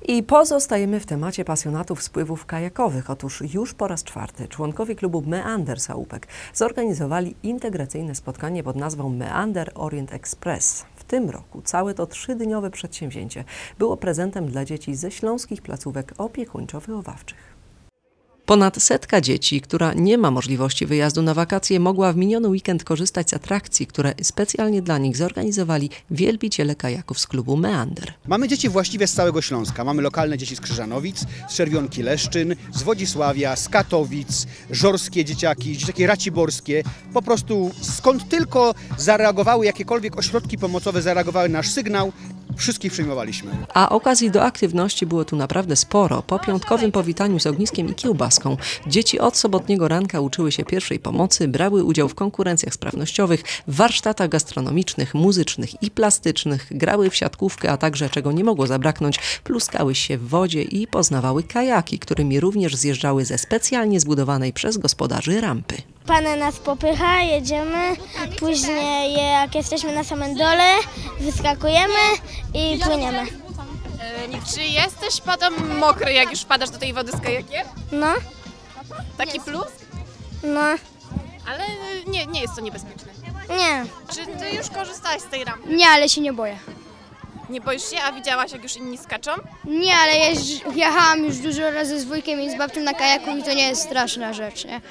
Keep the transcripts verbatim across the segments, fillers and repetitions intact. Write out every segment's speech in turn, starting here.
I pozostajemy w temacie pasjonatów spływów kajakowych. Otóż już po raz czwarty członkowie klubu Meander Chałupek zorganizowali integracyjne spotkanie pod nazwą Meander Orient Express. W tym roku całe to trzydniowe przedsięwzięcie było prezentem dla dzieci ze śląskich placówek opiekuńczo-wychowawczych. Ponad setka dzieci, która nie ma możliwości wyjazdu na wakacje, mogła w miniony weekend korzystać z atrakcji, które specjalnie dla nich zorganizowali wielbiciele kajaków z klubu Meander. Mamy dzieci właściwie z całego Śląska. Mamy lokalne dzieci z Krzyżanowic, z Czerwionki Leszczyn, z Wodzisławia, z Katowic, żorskie dzieciaki, dzieciaki raciborskie. Po prostu skąd tylko zareagowały jakiekolwiek ośrodki pomocowe, zareagowały na nasz sygnał, wszystkich przyjmowaliśmy. A okazji do aktywności było tu naprawdę sporo. Po piątkowym powitaniu z ogniskiem i kiełbaską dzieci od sobotniego ranka uczyły się pierwszej pomocy, brały udział w konkurencjach sprawnościowych, warsztatach gastronomicznych, muzycznych i plastycznych, grały w siatkówkę, a także, czego nie mogło zabraknąć, pluskały się w wodzie i poznawały kajaki, którymi również zjeżdżały ze specjalnie zbudowanej przez gospodarzy rampy. Pan nas popycha, jedziemy, później jak jesteśmy na samym dole, wyskakujemy i płyniemy. E, czy jesteś potem mokry, jak już wpadasz do tej wody z kajakiem? No. Taki plus? No. Ale nie, nie jest to niebezpieczne. Nie. Czy ty już korzystałaś z tej rampy? Nie, ale się nie boję. Nie boisz się, a widziałaś, jak już inni skaczą? Nie, ale jeździ, jechałam już dużo razy z wujkiem i z babcią na kajaku i to nie jest straszna rzecz, nie?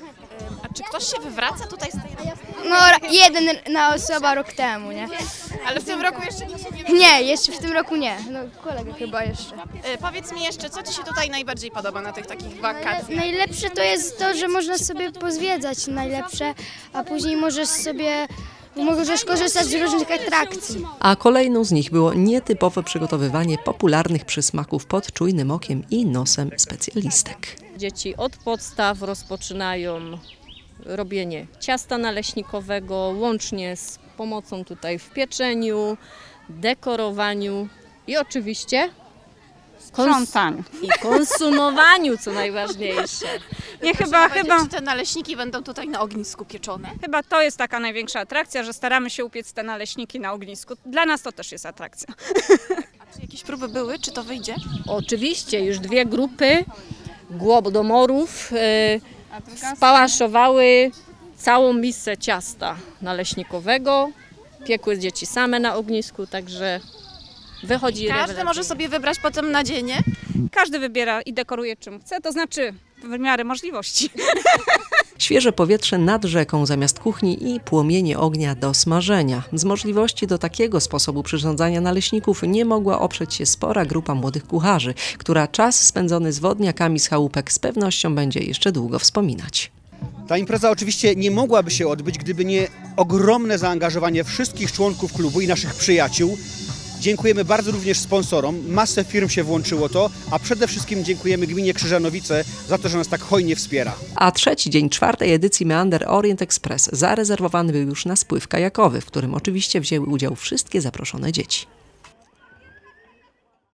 A czy ktoś się wywraca tutaj z tej rampy? No, jeden na osoba rok temu, nie? Ale w tym roku jeszcze nie się nie... Nie, jeszcze w tym roku nie. No, kolega chyba jeszcze. E, powiedz mi jeszcze, co ci się tutaj najbardziej podoba na tych takich wakacjach? Najlepsze to jest to, że można sobie pozwiedzać najlepsze, a później możesz sobie... Możesz korzystać z różnych atrakcji. A kolejną z nich było nietypowe przygotowywanie popularnych przysmaków pod czujnym okiem i nosem specjalistek. Dzieci od podstaw rozpoczynają robienie ciasta naleśnikowego, łącznie z pomocą tutaj w pieczeniu, dekorowaniu i oczywiście sprzątaniu i konsumowaniu, co najważniejsze. Nie, chyba, chyba, Czy te naleśniki będą tutaj na ognisku pieczone? chyba to jest taka największa atrakcja, że staramy się upiec te naleśniki na ognisku. Dla nas to też jest atrakcja. A czy jakieś próby były? Czy to wyjdzie? Oczywiście już dwie grupy głodomorów yy, spałaszowały całą misę ciasta naleśnikowego, piekły dzieci same na ognisku, także wychodzi Każdy rewelacyjnie. może sobie wybrać potem nadzienie? Każdy wybiera i dekoruje czym chce, to znaczy w miarę możliwości. Świeże powietrze nad rzeką zamiast kuchni i płomienie ognia do smażenia. Z możliwości do takiego sposobu przyrządzania naleśników nie mogła oprzeć się spora grupa młodych kucharzy, która czas spędzony z wodniakami z chałupek z pewnością będzie jeszcze długo wspominać. Ta impreza oczywiście nie mogłaby się odbyć, gdyby nie ogromne zaangażowanie wszystkich członków klubu i naszych przyjaciół. Dziękujemy bardzo również sponsorom, masę firm się włączyło to, a przede wszystkim dziękujemy gminie Krzyżanowice za to, że nas tak hojnie wspiera. A trzeci dzień czwartej edycji Meander Orient Express zarezerwowany był już na spływ kajakowy, w którym oczywiście wzięły udział wszystkie zaproszone dzieci.